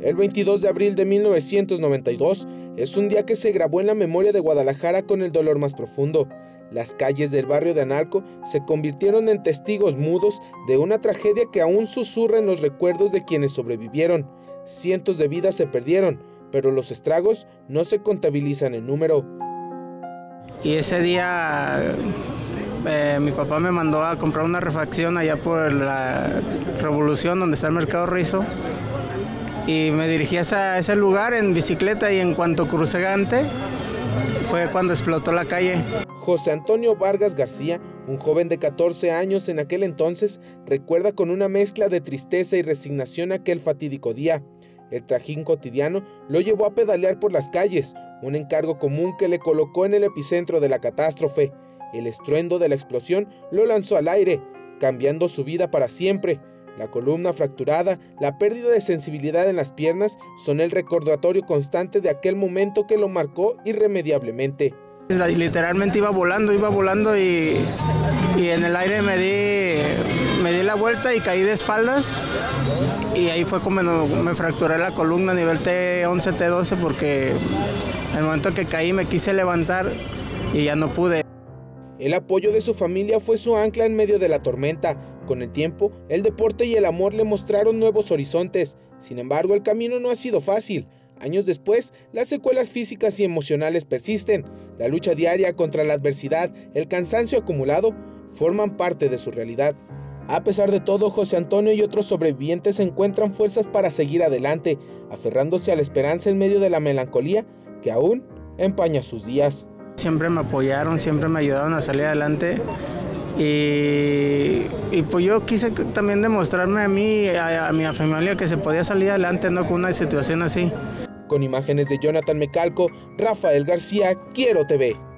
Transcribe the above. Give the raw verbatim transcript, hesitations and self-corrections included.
El veintidós de abril de mil novecientos noventa y dos es un día que se grabó en la memoria de Guadalajara con el dolor más profundo. Las calles del barrio de Analco se convirtieron en testigos mudos de una tragedia que aún susurra en los recuerdos de quienes sobrevivieron. Cientos de vidas se perdieron, pero los estragos no se contabilizan en número. Y ese día eh, mi papá me mandó a comprar una refacción allá por la Revolución, donde está el Mercado Rizo. Y me dirigí a, esa, a ese lugar en bicicleta y en cuanto crucé Gante, fue cuando explotó la calle. José Antonio Vargas García, un joven de catorce años en aquel entonces, recuerda con una mezcla de tristeza y resignación aquel fatídico día. El trajín cotidiano lo llevó a pedalear por las calles, un encargo común que le colocó en el epicentro de la catástrofe. El estruendo de la explosión lo lanzó al aire, cambiando su vida para siempre. La columna fracturada, la pérdida de sensibilidad en las piernas son el recordatorio constante de aquel momento que lo marcó irremediablemente. Literalmente iba volando, iba volando y, y en el aire me di, me di la vuelta y caí de espaldas. Y ahí fue como me, me fracturé la columna a nivel T once, T doce, porque en el momento que caí me quise levantar y ya no pude. El apoyo de su familia fue su ancla en medio de la tormenta. Con el tiempo, el deporte y el amor le mostraron nuevos horizontes. Sin embargo, el camino no ha sido fácil. Años después, las secuelas físicas y emocionales persisten. La lucha diaria contra la adversidad, el cansancio acumulado, forman parte de su realidad. A pesar de todo, José Antonio y otros sobrevivientes encuentran fuerzas para seguir adelante, aferrándose a la esperanza en medio de la melancolía que aún empaña sus días. Siempre me apoyaron, siempre me ayudaron a salir adelante y, y pues yo quise también demostrarme a mí, a, a mi familia, que se podía salir adelante, ¿no?, con una situación así. Con imágenes de Jonathan Mecalco, Rafael García, Quiero T V.